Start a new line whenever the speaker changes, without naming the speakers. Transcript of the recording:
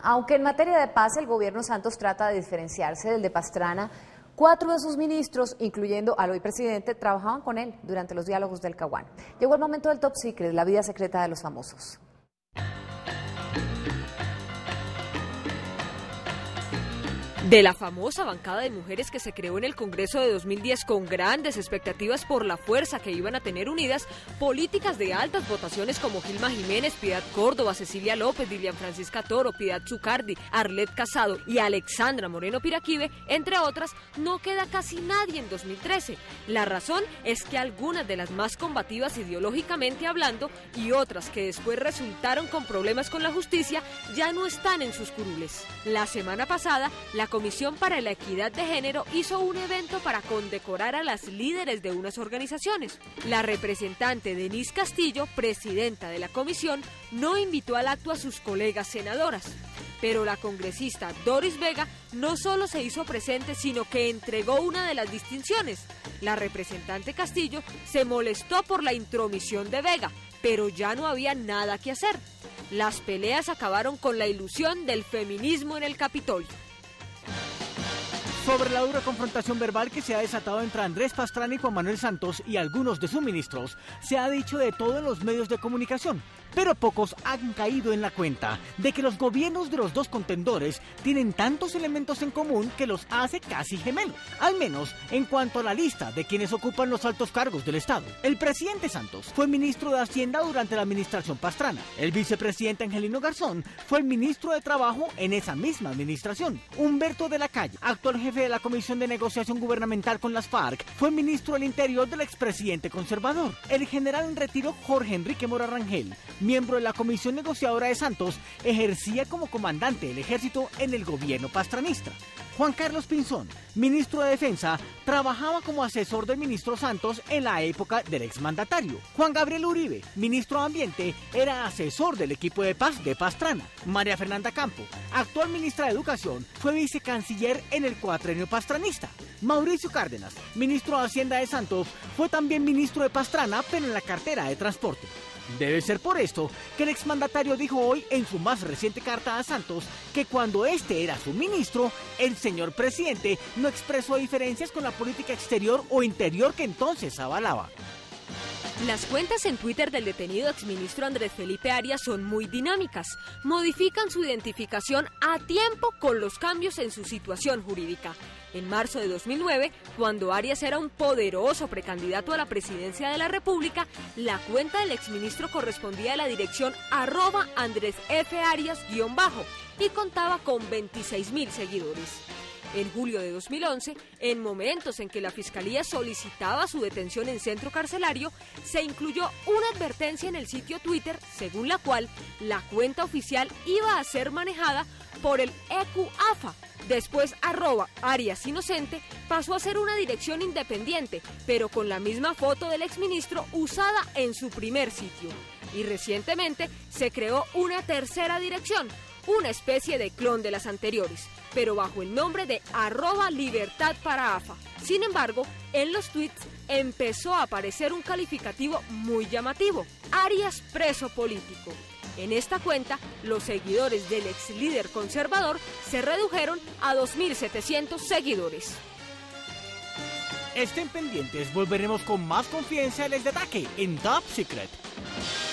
Aunque en materia de paz el gobierno Santos trata de diferenciarse del de Pastrana, 4 de sus ministros, incluyendo al hoy presidente, trabajaban con él durante los diálogos del Caguán. Llegó el momento del Top Secret, la vida secreta de los famosos.
De la famosa bancada de mujeres que se creó en el Congreso de 2010 con grandes expectativas por la fuerza que iban a tener unidas, políticas de altas votaciones como Gilma Jiménez, Piedad Córdoba, Cecilia López, Dilian Francisca Toro, Piedad Zucardi, Arlet Casado y Alexandra Moreno Piraquive, entre otras, no queda casi nadie en 2013. La razón es que algunas de las más combativas ideológicamente hablando y otras que después resultaron con problemas con la justicia ya no están en sus curules. La semana pasada, la Comisión para la Equidad de Género hizo un evento para condecorar a las líderes de unas organizaciones. La representante Denise Castillo, presidenta de la comisión, no invitó al acto a sus colegas senadoras. Pero la congresista Doris Vega no solo se hizo presente, sino que entregó una de las distinciones. La representante Castillo se molestó por la intromisión de Vega, pero ya no había nada que hacer. Las peleas acabaron con la ilusión del feminismo en el Capitolio.
Sobre la dura confrontación verbal que se ha desatado entre Andrés Pastrana y Juan Manuel Santos y algunos de sus ministros, se ha dicho de todo en los medios de comunicación, pero pocos han caído en la cuenta de que los gobiernos de los dos contendores tienen tantos elementos en común que los hace casi gemelos, al menos en cuanto a la lista de quienes ocupan los altos cargos del Estado. El presidente Santos fue ministro de Hacienda durante la administración Pastrana. El vicepresidente Angelino Garzón fue el ministro de Trabajo en esa misma administración. Humberto de la Calle, actual jefe de la Comisión de Negociación Gubernamental con las FARC, fue ministro del Interior del expresidente conservador. El general en retiro Jorge Enrique Mora Rangel, miembro de la Comisión Negociadora de Santos, ejercía como comandante del ejército en el gobierno pastranista. Juan Carlos Pinzón, ministro de Defensa, trabajaba como asesor del ministro Santos en la época del exmandatario. Juan Gabriel Uribe, ministro de Ambiente, era asesor del equipo de paz de Pastrana. María Fernanda Campo, actual ministra de Educación, fue vicecanciller en el cuatrenio pastranista. Mauricio Cárdenas, ministro de Hacienda de Santos, fue también ministro de Pastrana, pero en la cartera de Transporte. Debe ser por esto que el exmandatario dijo hoy en su más reciente carta a Santos que cuando este era su ministro, el señor presidente no expresó diferencias con la política exterior o interior que entonces avalaba.
Las cuentas en Twitter del detenido exministro Andrés Felipe Arias son muy dinámicas. Modifican su identificación a tiempo con los cambios en su situación jurídica. En marzo de 2009, cuando Arias era un poderoso precandidato a la presidencia de la República, la cuenta del exministro correspondía a la dirección @AndresFArias_ y contaba con 26.000 seguidores. En julio de 2011, en momentos en que la Fiscalía solicitaba su detención en centro carcelario, se incluyó una advertencia en el sitio Twitter, según la cual la cuenta oficial iba a ser manejada por el EQAFA. Después, @AriasInocente pasó a ser una dirección independiente, pero con la misma foto del exministro usada en su primer sitio. Y recientemente se creó una tercera dirección, una especie de clon de las anteriores, pero bajo el nombre de @LibertadParaAFA. Sin embargo, en los tweets empezó a aparecer un calificativo muy llamativo: Arias preso político. En esta cuenta, los seguidores del ex líder conservador se redujeron a 2.700 seguidores.
Estén pendientes, volveremos con más confianza en el detalle en Top Secret.